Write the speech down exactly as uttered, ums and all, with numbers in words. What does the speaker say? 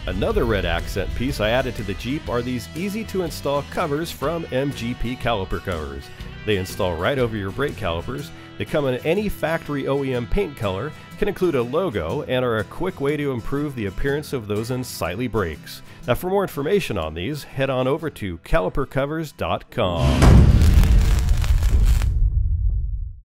Another red accent piece I added to the Jeep are these easy to install covers from M G P Caliper Covers. They install right over your brake calipers. They come in any factory O E M paint color, can include a logo, and are a quick way to improve the appearance of those unsightly brakes. Now for more information on these, head on over to caliper covers dot com.